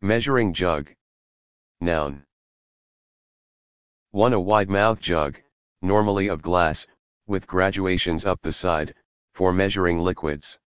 Measuring jug. Noun. 1. A wide-mouthed jug, normally of glass, with graduations up the side, for measuring liquids.